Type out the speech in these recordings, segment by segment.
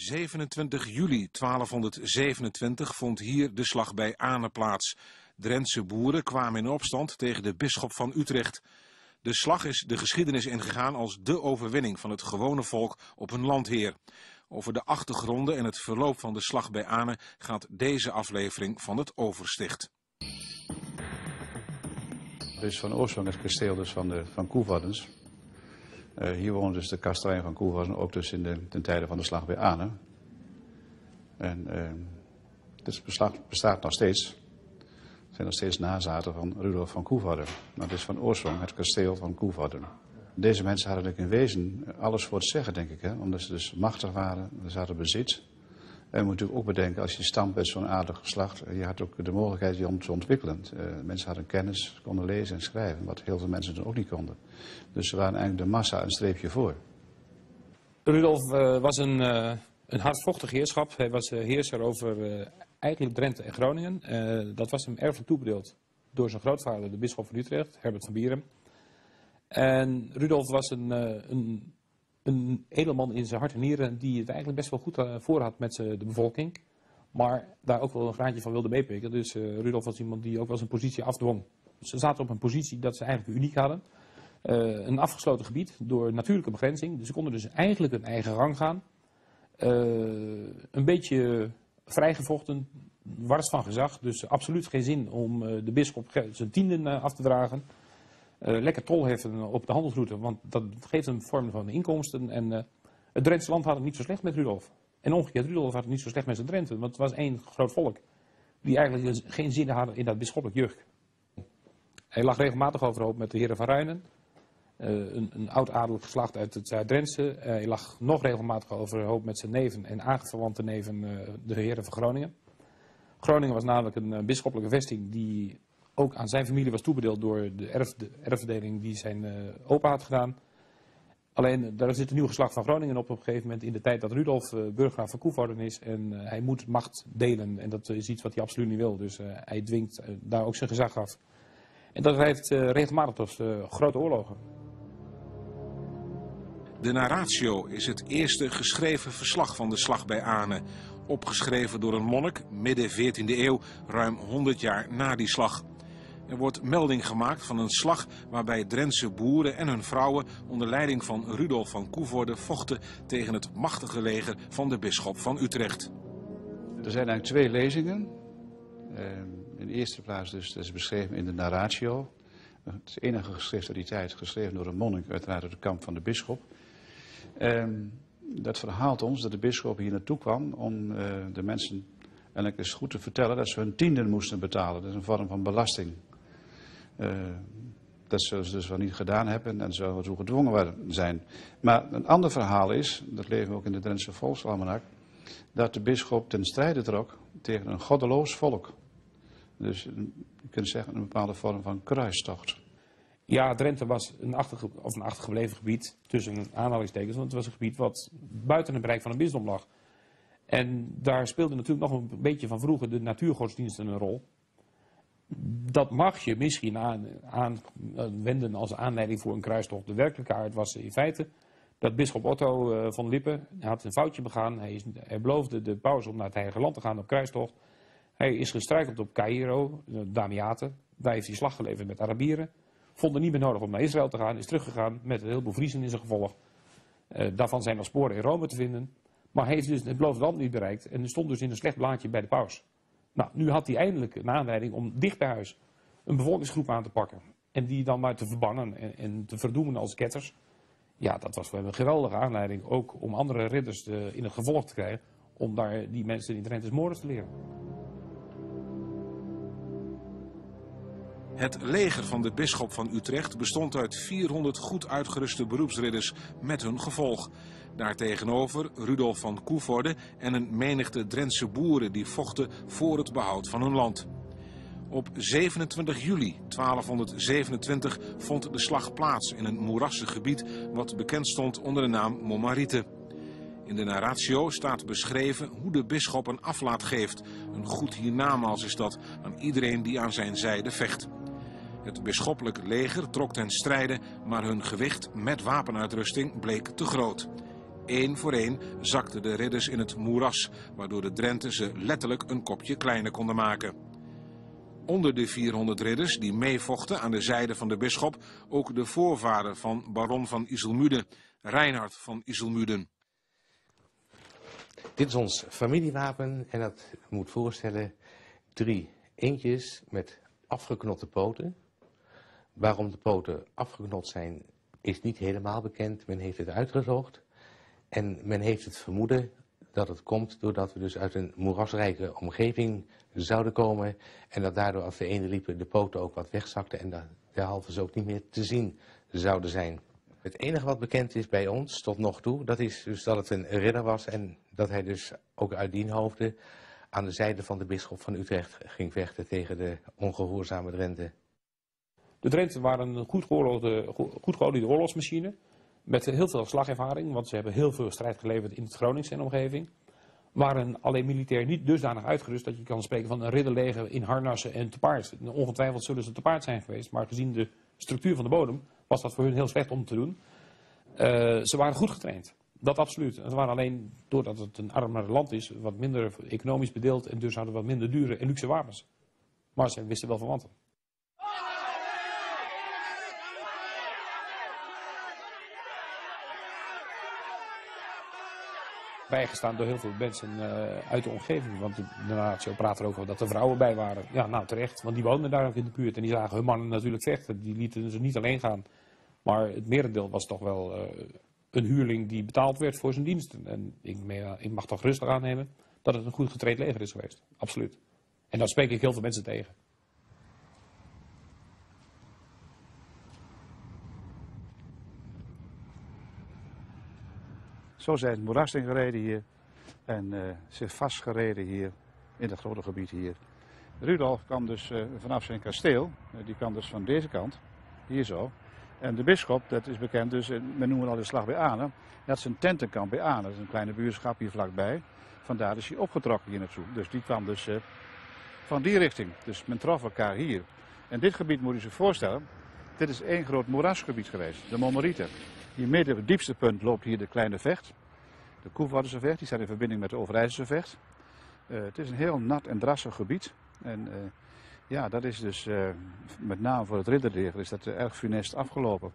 27 juli 1227 vond hier de slag bij Ane plaats. Drentse boeren kwamen in opstand tegen de bisschop van Utrecht. De slag is de geschiedenis ingegaan als de overwinning van het gewone volk op hun landheer. Over de achtergronden en het verloop van de slag bij Ane gaat deze aflevering van het Oversticht. Dit is van oorsprong het kasteel dus van Coevordens. Hier woonde dus de kastelein van Coevorden, ook dus ten tijde van de slag bij Ane. En dit bestaat nog steeds. Er zijn nog steeds nazaten van Rudolf van Coevorden. Maar het is van oorsprong het kasteel van Coevorden. Deze mensen hadden natuurlijk in wezen alles voor het zeggen, denk ik. Hè? Omdat ze dus machtig waren, ze hadden bezit. En je moet natuurlijk ook bedenken, als je stamt uit zo'n aardig geslacht, je had ook de mogelijkheid je om te ontwikkelen. Mensen hadden kennis, konden lezen en schrijven, wat heel veel mensen toen ook niet konden. Dus ze waren eigenlijk de massa een streepje voor. Rudolf was een hardvochtig heerschap. Hij was heerser over eigenlijk Drenthe en Groningen. Dat was hem erfelijk toebedeeld door zijn grootvader, de bisschop van Utrecht, Herbert van Bierum. En Rudolf was een edelman in zijn hart en nieren die het eigenlijk best wel goed voor had met de bevolking. Maar daar ook wel een graantje van wilde meepikken. Dus Rudolf was iemand die ook wel zijn positie afdwong. Ze zaten op een positie dat ze eigenlijk uniek hadden. Een afgesloten gebied door natuurlijke begrenzing. Dus ze konden dus eigenlijk hun eigen gang gaan. Een beetje vrijgevochten, wars van gezag. Dus absoluut geen zin om de bisschop zijn tienden af te dragen. Lekker tol heffen op de handelsroute, want dat geeft een vorm van inkomsten. En het Drentse land had het niet zo slecht met Rudolf. En omgekeerd, Rudolf had het niet zo slecht met zijn Drenthe. Want het was één groot volk die eigenlijk geen zin hadden in dat bisschoppelijk juk. Hij lag regelmatig overhoop met de heren van Ruinen. Een oud adellijk geslacht uit het Zuid-Drentse. Hij lag nog regelmatig overhoop met zijn neven en aanverwante neven, de heren van Groningen. Groningen was namelijk een bisschoppelijke vesting die ook aan zijn familie was toebedeeld door de erfverdeling die zijn opa had gedaan. Alleen, daar zit een nieuw geslacht van Groningen op een gegeven moment in de tijd dat Rudolf burggraaf van Coevorden is. En hij moet macht delen en dat is iets wat hij absoluut niet wil. Dus hij dwingt daar ook zijn gezag af. En dat leidt regelmatig tot grote oorlogen. De narratio is het eerste geschreven verslag van de slag bij Ane. Opgeschreven door een monnik, midden 14e eeuw, ruim 100 jaar na die slag. Er wordt melding gemaakt van een slag waarbij Drentse boeren en hun vrouwen onder leiding van Rudolf van Coevorden vochten tegen het machtige leger van de bisschop van Utrecht. Er zijn eigenlijk twee lezingen. In de eerste plaats dus, dat is beschreven in de narratio. Het enige geschrift uit die tijd, geschreven door een monnik, uiteraard uit de kamp van de bisschop. Dat verhaalt ons dat de bisschop hier naartoe kwam om de mensen eigenlijk eens goed te vertellen dat ze hun tienden moesten betalen. Dat is een vorm van belasting. Dat zullen ze dus wel niet gedaan hebben en zullen we toe gedwongen zijn. Maar een ander verhaal is, dat lezen we ook in de Drentse Volksalmanak, dat de bisschop ten strijde trok tegen een goddeloos volk. Dus je kunt zeggen een bepaalde vorm van kruistocht. Ja, Drenthe was een achtergebleven gebied, tussen aanhalingstekens, want het was een gebied wat buiten het bereik van een bisdom lag. En daar speelde natuurlijk nog een beetje van vroeger de natuurgodsdiensten een rol. Dat mag je misschien aanwenden als aanleiding voor een kruistocht. De werkelijke aard was in feite dat bisschop Otto van Lippe had een foutje begaan. Hij beloofde de paus om naar het Heilige Land te gaan op kruistocht. Hij is gestruikeld op Cairo, Damiate. Daar heeft hij slag geleverd met Arabieren. Vond het niet meer nodig om naar Israël te gaan. Is teruggegaan met een heleboel Friezen in zijn gevolg. Daarvan zijn nog sporen in Rome te vinden. Maar hij heeft dus het beloofde land niet bereikt. En stond dus in een slecht blaadje bij de paus. Nou, nu had hij eindelijk een aanleiding om dicht bij huis een bevolkingsgroep aan te pakken. En die dan maar te verbannen en te verdoemen als ketters. Ja, dat was wel een geweldige aanleiding. Ook om andere ridders in het gevolg te krijgen. Om daar die mensen in Drenthe moorders te leren. Het leger van de bisschop van Utrecht bestond uit 400 goed uitgeruste beroepsridders met hun gevolg. Daartegenover Rudolf van Coevorden en een menigte Drentse boeren die vochten voor het behoud van hun land. Op 27 juli 1227 vond de slag plaats in een moerassig gebied wat bekend stond onder de naam Montmarite. In de narratio staat beschreven hoe de bisschop een aflaat geeft, een goed hiernamaals is dat, aan iedereen die aan zijn zijde vecht. Het bisschoppelijk leger trok ten strijde, maar hun gewicht met wapenuitrusting bleek te groot. Eén voor één zakten de ridders in het moeras, waardoor de Drenten ze letterlijk een kopje kleiner konden maken. Onder de 400 ridders die meevochten aan de zijde van de bisschop ook de voorvader van baron van Iselmuiden, Reinhard van Iselmuiden. Dit is ons familiewapen en dat moet voorstellen 3 eendjes met afgeknotte poten. Waarom de poten afgeknot zijn is niet helemaal bekend. Men heeft het uitgezocht en men heeft het vermoeden dat het komt doordat we dus uit een moerasrijke omgeving zouden komen. En dat daardoor als de eenden liepen de poten ook wat wegzakten en derhalve ze ook niet meer te zien zouden zijn. Het enige wat bekend is bij ons tot nog toe, dat is dus dat het een ridder was en dat hij dus ook uit dien hoofde aan de zijde van de bisschop van Utrecht ging vechten tegen de ongehoorzame Drenten. De Drenten waren een goed geoliede oorlogsmachine met heel veel slagervaring, want ze hebben heel veel strijd geleverd in het Groningse en omgeving. Waren alleen militair niet dusdanig uitgerust dat je kan spreken van een ridderleger in harnassen en te paard. Ongetwijfeld zullen ze te paard zijn geweest, maar gezien de structuur van de bodem was dat voor hun heel slecht om te doen. Ze waren goed getraind, dat absoluut. En ze waren alleen, doordat het een armer land is, wat minder economisch bedeeld en dus hadden wat minder dure en luxe wapens. Maar ze wisten wel van wanten. Bijgestaan door heel veel mensen uit de omgeving. Want de natio praat er ook over dat er vrouwen bij waren. Ja, nou terecht, want die woonden daar ook in de buurt. En die zagen hun mannen natuurlijk vechten. Die lieten ze niet alleen gaan. Maar het merendeel was toch wel een huurling die betaald werd voor zijn diensten. En ik mag toch rustig aannemen dat het een goed getraind leger is geweest. Absoluut. En daar spreek ik heel veel mensen tegen. Zo zijn het moeras ingereden hier en zich vastgereden hier in het grote gebied hier. Rudolf kwam dus vanaf zijn kasteel, die kwam dus van deze kant, hier zo. En de bisschop, dat is bekend, dus men noemt al de slag bij Anen. Hij had zijn tentenkamp bij Anen, dat is een kleine buurschap hier vlakbij. Vandaar is hij opgetrokken hier naartoe. Dus die kwam dus van die richting. Dus men trof elkaar hier. En dit gebied moet je zich voorstellen, dit is één groot moerasgebied geweest, de Mommerieten. Hier midden op het diepste punt loopt hier de Kleine Vecht, de Koevoordense Vecht, die staat in verbinding met de Overijsselse Vecht. Het is een heel nat en drassig gebied. En ja, dat is dus met name voor het ridderleger is dat erg funest afgelopen.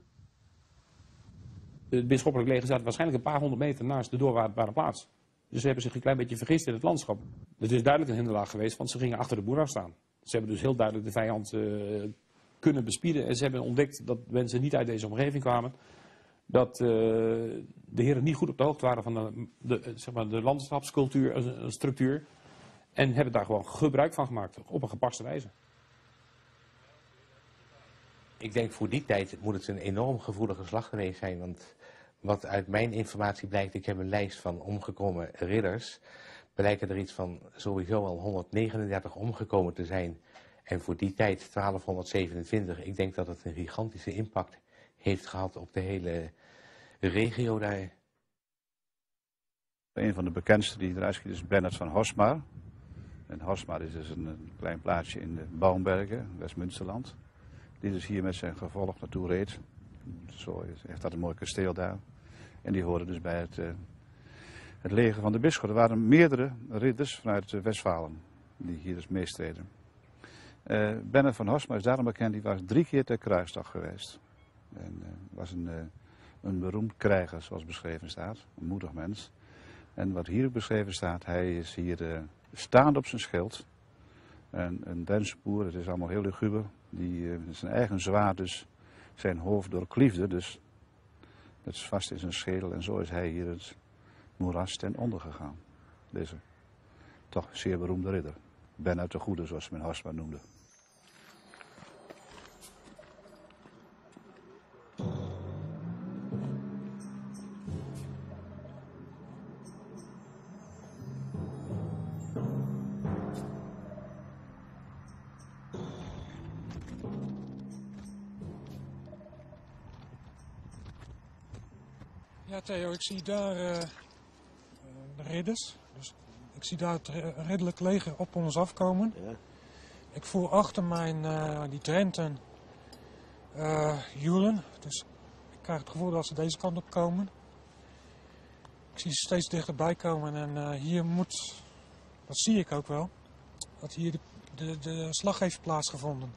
Het bisschoppelijk leger zat waarschijnlijk een paar honderd meter naast de doorwaardbare plaats. Dus ze hebben zich een klein beetje vergist in het landschap. Het is duidelijk een hinderlaag geweest, want ze gingen achter de moeras staan. Ze hebben dus heel duidelijk de vijand kunnen bespieden. En ze hebben ontdekt dat mensen niet uit deze omgeving kwamen. Dat de heren niet goed op de hoogte waren van de landschapscultuur, structuur. En hebben daar gewoon gebruik van gemaakt, op een gepaste wijze. Ik denk voor die tijd moet het een enorm gevoelige slag geweest zijn. Want wat uit mijn informatie blijkt, ik heb een lijst van omgekomen ridders. Blijken er iets van sowieso al 139 omgekomen te zijn. En voor die tijd 1227. Ik denk dat het een gigantische impact heeft gehad op de hele regio daar. Een van de bekendste die eruit schiet is Bernard van Horsmar. En Horsmar is dus een klein plaatsje in de Baumbergen, West-Münsterland. Die dus hier met zijn gevolg naartoe reed. Zo heeft dat een mooi kasteel daar. En die hoorden dus bij het leger van de bisschop. Er waren meerdere ridders vanuit Westfalen die hier dus meestreden. Bernard van Horsmar is daarom bekend, die was 3 keer ter kruisdag geweest. En was een beroemd krijger, zoals beschreven staat. Een moedig mens. En wat hier ook beschreven staat, hij is hier staand op zijn schild. En een Drentse boer, het is allemaal heel luguber, die zijn eigen zwaard dus zijn hoofd doorkliefde. Dus dat is vast in zijn schedel en zo is hij hier het moeras ten onder gegaan. Deze toch zeer beroemde ridder. Bernard de Goede, zoals men Horsmar noemde. Ja, Theo, ik zie daar de ridders. Dus ik zie daar het ridderlijk leger op ons afkomen. Ja. Ik voel achter mij die Drenten joelen. Dus ik krijg het gevoel dat ze deze kant op komen. Ik zie ze steeds dichterbij komen en hier moet, dat zie ik ook wel, dat hier de slag heeft plaatsgevonden.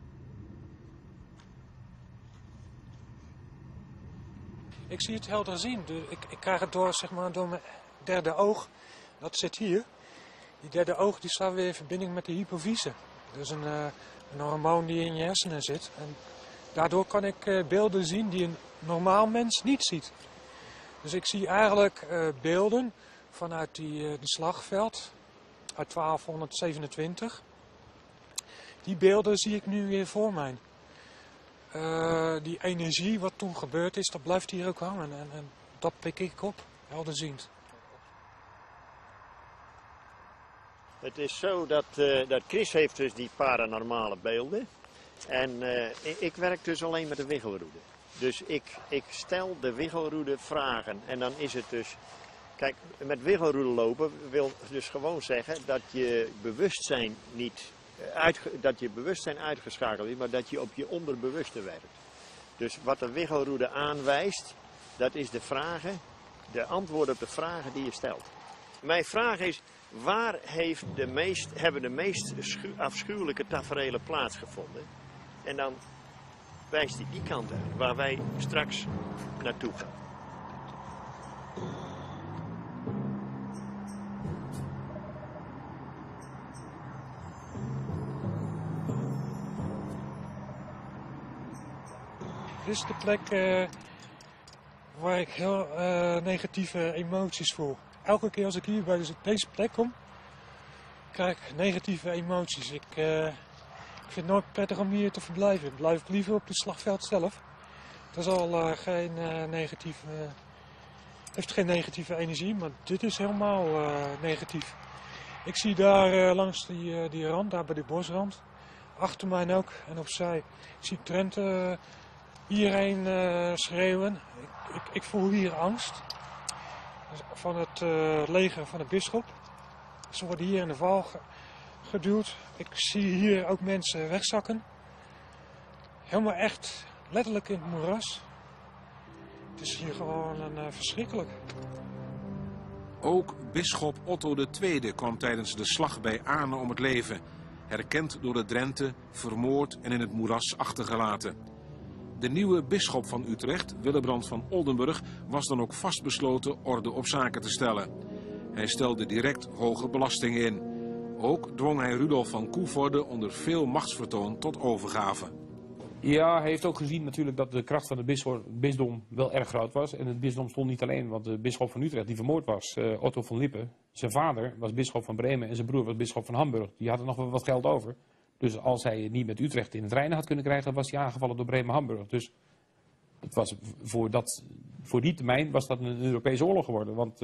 Ik zie het helder zien. Ik krijg het door, zeg maar, door mijn derde oog. Dat zit hier. Die derde oog die staat weer in verbinding met de hypofyse. Dat is een hormoon die in je hersenen zit. En daardoor kan ik beelden zien die een normaal mens niet ziet. Dus ik zie eigenlijk beelden vanuit die slagveld uit 1227. Die beelden zie ik nu weer voor mij. Die energie wat toen gebeurd is, dat blijft hier ook hangen. En dat pik ik op, helderziend. Het is zo dat Chris heeft dus die paranormale beelden. En ik werk dus alleen met de wiggelroede. Dus ik stel de wiggelroede vragen. En dan is het dus... Kijk, met wiggelroede lopen wil dus gewoon zeggen dat je bewustzijn niet... dat je bewustzijn uitgeschakeld is, maar dat je op je onderbewuste werkt. Dus wat de wiggelroede aanwijst, dat is de antwoord op de vragen die je stelt. Mijn vraag is, waar hebben de meest afschuwelijke taferelen plaatsgevonden? En dan wijst hij die kant uit, waar wij straks naartoe gaan. Dit is de plek waar ik heel negatieve emoties voel. Elke keer als ik hier bij deze plek kom, krijg ik negatieve emoties. Ik vind het nooit prettig om hier te verblijven. Ik blijf liever op het slagveld zelf. Dat is al heeft geen negatieve energie, maar dit is helemaal negatief. Ik zie daar langs die rand, daar bij de bosrand, achter mij ook en opzij, ik zie Drenthe hierheen schreeuwen. Ik voel hier angst van het leger van de bisschop. Ze worden hier in de val geduwd. Ik zie hier ook mensen wegzakken. Helemaal echt letterlijk in het moeras. Het is hier gewoon verschrikkelijk. Ook bisschop Otto II kwam tijdens de slag bij Aane om het leven. Herkend door de Drenthe, vermoord en in het moeras achtergelaten. De nieuwe bisschop van Utrecht, Willebrand van Oldenburg, was dan ook vastbesloten orde op zaken te stellen. Hij stelde direct hoge belastingen in. Ook dwong hij Rudolf van Coevorde onder veel machtsvertoon tot overgave. Ja, hij heeft ook gezien natuurlijk dat de kracht van het bisdom wel erg groot was. En het bisdom stond niet alleen, want de bisschop van Utrecht die vermoord was, Otto van Lippe. Zijn vader was bisschop van Bremen en zijn broer was bisschop van Hamburg. Die hadden nog wel wat geld over. Dus als hij niet met Utrecht in het reinen had kunnen krijgen, was hij aangevallen door Bremen-Hamburg. Dus het was voor die termijn was dat een Europese oorlog geworden. Want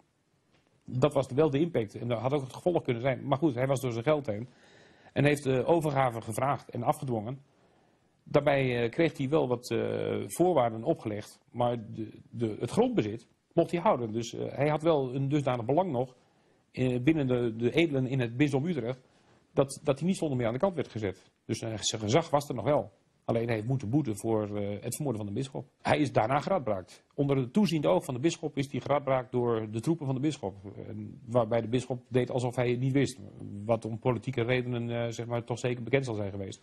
dat was wel de impact. En dat had ook het gevolg kunnen zijn. Maar goed, hij was door zijn geld heen. En heeft de overgave gevraagd en afgedwongen. Daarbij kreeg hij wel wat voorwaarden opgelegd. Maar het grondbezit mocht hij houden. Dus hij had wel een dusdanig belang nog binnen de edelen in het bisdom Utrecht. Dat hij niet zonder meer aan de kant werd gezet. Dus zijn gezag was er nog wel. Alleen hij heeft moeten boeten voor het vermoorden van de bisschop. Hij is daarna geradbraakt. Onder het toeziende oog van de bisschop is hij geradbraakt door de troepen van de bisschop. Waarbij de bisschop deed alsof hij het niet wist. Wat om politieke redenen zeg maar, toch zeker bekend zal zijn geweest.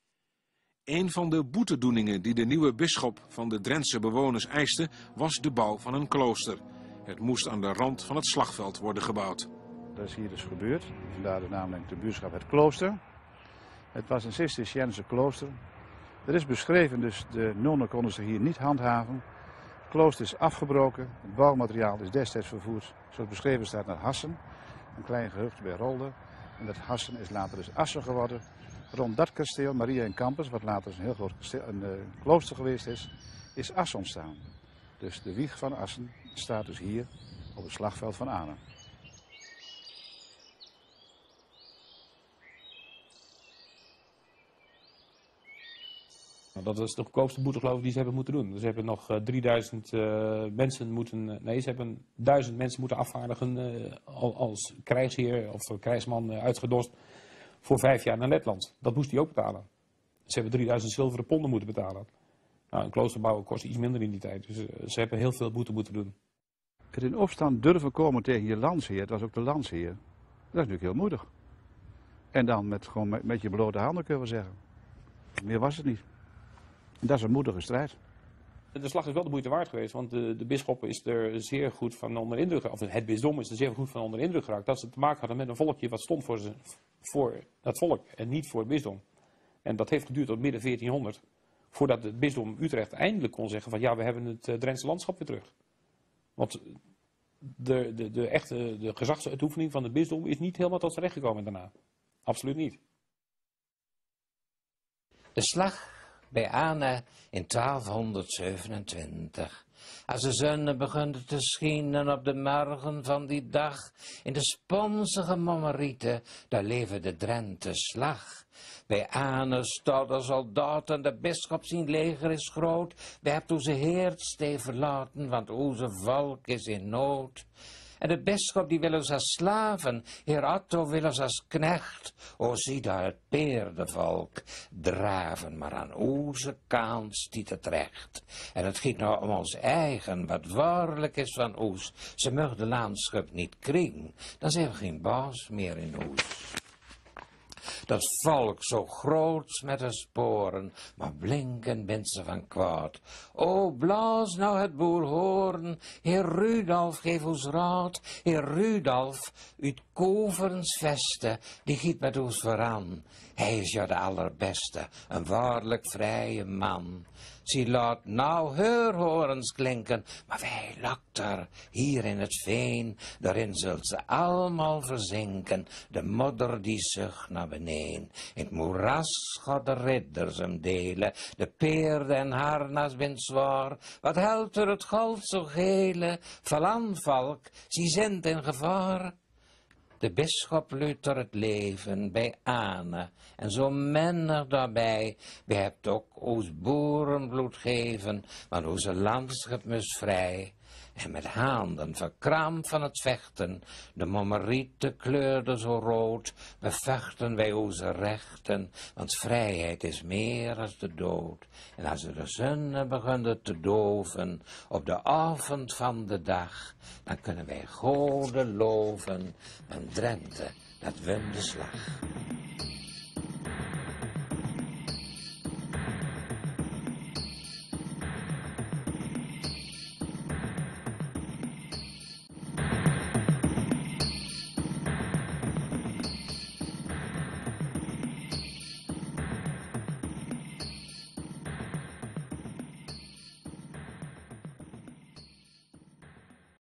Een van de boetedoeningen die de nieuwe bisschop van de Drentse bewoners eiste, was de bouw van een klooster. Het moest aan de rand van het slagveld worden gebouwd. Dat is hier dus gebeurd. Vandaar de naamling de buurtschap Het Klooster. Het was een Cisterciënse klooster. Er is beschreven, dus de nonnen konden zich hier niet handhaven. Het klooster is afgebroken. Het bouwmateriaal is destijds vervoerd, zoals beschreven staat, naar Hassen. Een klein gehucht bij Rolde. En dat Hassen is later dus Assen geworden. Rond dat kasteel, Maria in Campus, wat later een heel groot klooster geweest is Assen ontstaan. Dus de wieg van Assen staat dus hier op het slagveld van Aane. Dat is de goedkoopste boete geloof ik die ze hebben moeten doen. Ze hebben nog 3000 mensen moeten, nee ze hebben 1000 mensen moeten afvaardigen als krijgsheer of krijgsman uitgedost voor 5 jaar naar Letland. Dat moest hij ook betalen. Ze hebben 3000 zilveren ponden moeten betalen. Nou, een klooster bouwen kost iets minder in die tijd. Dus ze hebben heel veel boete moeten doen. Het in opstand durven komen tegen je landsheer, het was ook de landsheer, dat is natuurlijk heel moedig. En dan gewoon met je blote handen kunnen we zeggen. Meer was het niet. En dat is een moedige strijd. De slag is wel de moeite waard geweest, want de bisschop is er zeer goed van onder indruk geraakt. Of het bisdom is er zeer goed van onder indruk geraakt. Dat ze te maken hadden met een volkje wat stond voor dat volk en niet voor het bisdom. En dat heeft geduurd tot midden 1400. Voordat het bisdom Utrecht eindelijk kon zeggen van ja, we hebben het Drentse landschap weer terug. Want de gezagsuitoefening van het bisdom is niet helemaal tot z'n recht gekomen daarna. Absoluut niet. De slag bij Ane in 1227. Als de zon begon te schijnen op de morgen van die dag, in de sponsige Mommerieten, daar leefde de Drenthe slag. Bij Ane staat de soldaat en de bisschop zijn leger is groot. Wij hebben onze heerstee verlaten, want onze volk is in nood. En de bisschop die wil ons als slaven, heer Otto wil ons als knecht. O zie daar het peerdenvolk draven, maar aan onze kant stiet het recht. En het giet nou om ons eigen, wat waarlijk is van oes. Ze mag de landschap niet kriegen, dan zijn we geen baas meer in oes. Dat volk zo groot met de sporen, maar blinken bent ze van kwaad. O, blaas nou het boerhoorn, heer Rudolf, geef ons raad. Heer Rudolf, uit Koverens veste, die giet met ons vooraan. Hij is ja de allerbeste, een waarlijk vrije man. Zie laat nou heurhorens klinken, maar wij lakter hier in het veen, daarin zult ze allemaal verzinken, de modder die zucht naar beneden. In het moeras gaat de ridders hem delen, de peerde en harnas bent zwaar, wat helpt er het goud zo gele, val valk, zie zend in gevaar. De bisschop luidt er het leven bij Ane, en zo menig daarbij, wij hebt ook ons boerenbloed geven, want onze landschap moest vrij. En met handen verkrampt van het vechten, de Mommerieten kleurde zo rood, bevechten wij onze rechten, want vrijheid is meer als de dood. En als de zon begonnen te doven, op de avond van de dag, dan kunnen wij Gode loven, en Drenthe, dat won de slag.